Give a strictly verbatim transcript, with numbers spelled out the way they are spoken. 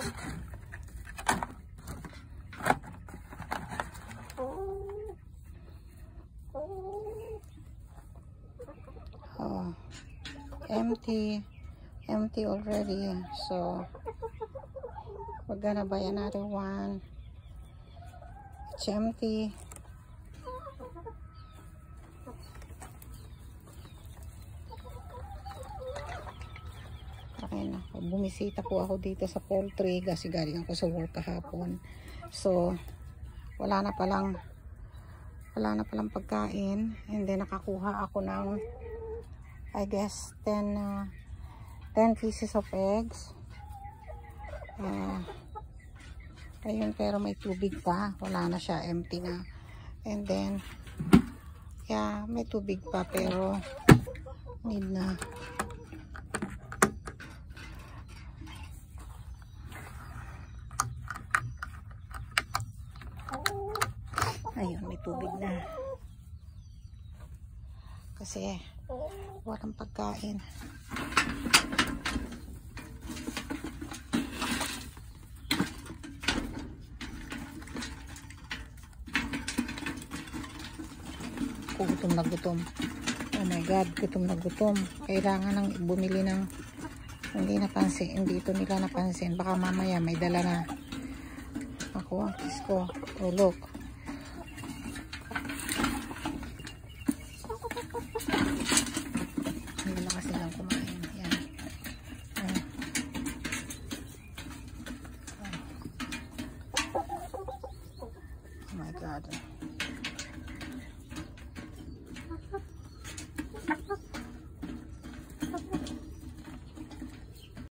Oh, empty. Empty already. So, we're gonna buy another one. It's empty. Okay na. Bumisita po ako dito sa poultry kasi galing ako sa work kahapon. So, wala na palang wala na palang pagkain. And then, nakakuha ako ng I guess ten uh, ten pieces of eggs. Uh, ayun, pero may tubig pa. Wala na siya. Empty na. And then, yeah, may tubig pa pero need na. Ayun, may tubig na. Kasi walang pagkain. Gutom na gutom. Oh my God, gutom na gutom. Kailangan nang bumili ng hindi napansin, hindi ito nila napansin. Baka mamaya may dala na. Ako, kiss ko. Oh, look.